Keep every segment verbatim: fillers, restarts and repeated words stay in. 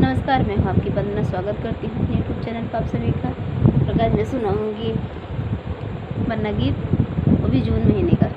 नमस्कार, मैं हूँ आपकी वंदना। स्वागत करती हूँ अपने यूट्यूब चैनल पर आप सभी का। और आज मैं सुनाऊँगी वरना गीत, वो भी जून महीने का।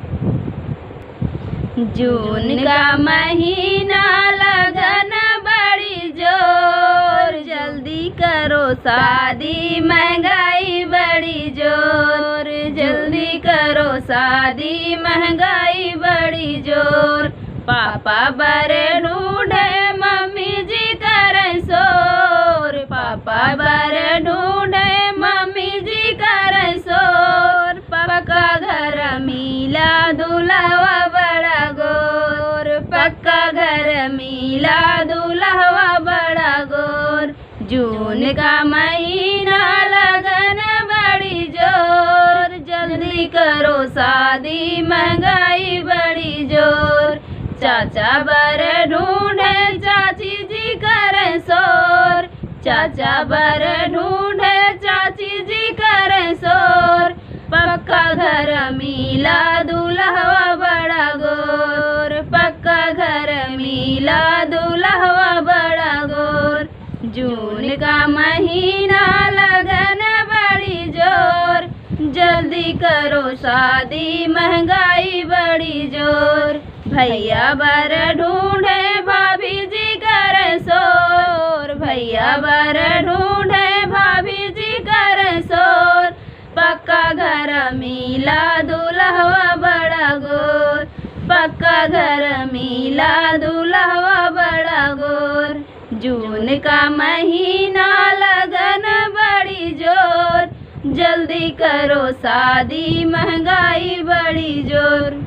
जून का महीना लगन बड़ी जोर, जल्दी करो शादी महंगाई बड़ी जोर, जल्दी करो शादी महंगाई बड़ी जोर। पापा बरे ढूंढे मम्मी जी करें शोर, पापा बरे ढूंढे मम्मी जी करें शोर। पक्का घर मिला दूल्हा बड़ा गोर, पक्का घर मिला दूल्हा बड़ा गोर। जून का महीना लगन बड़ी जोर, जल्दी करो शादी महंगाई बड़ी जोर। चाचा बर ढूंढे चाची जी करें शोर, चाचा बर ढूंढे चाची जी करें शोर। पक्का घर मिला दूल्हा बड़ा गोर, पक्का घर मिला दूल्हा बड़ा गोर। जून का महीना लगन बड़ी जोर, जल्दी करो शादी महंगाई बड़ी जोर। भैया बर ढूंढे भाभी जी करें शोर, भैया बर ढूंढे भाभी जी करें शोर। पक्का घर मिला दूल्हा बड़ा गोर, पक्का घर मिला दूल्हा बड़ा गोर। जून का महीना लगन बड़ी जोर, जल्दी करो शादी महंगाई बड़ी जोर।